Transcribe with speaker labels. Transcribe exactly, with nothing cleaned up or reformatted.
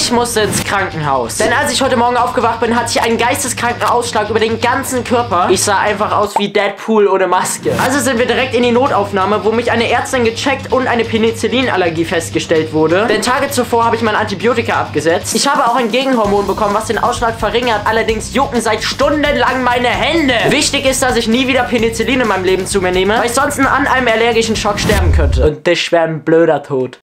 Speaker 1: Ich musste ins Krankenhaus. Denn als ich heute Morgen aufgewacht bin, hatte ich einen geisteskranken Ausschlag über den ganzen Körper. Ich sah einfach aus wie Deadpool ohne Maske. Also sind wir direkt in die Notaufnahme, wo mich eine Ärztin gecheckt und eine Penicillinallergie festgestellt wurde. Denn Tage zuvor habe ich mein Antibiotika abgesetzt. Ich habe auch ein Gegenhormon bekommen, was den Ausschlag verringert. Allerdings jucken seit stundenlang meine Hände. Wichtig ist, dass ich nie wieder Penicillin in meinem Leben zu mir nehme, weil ich sonst an einem allergischen Schock sterben könnte. Und das wäre ein blöder Tod.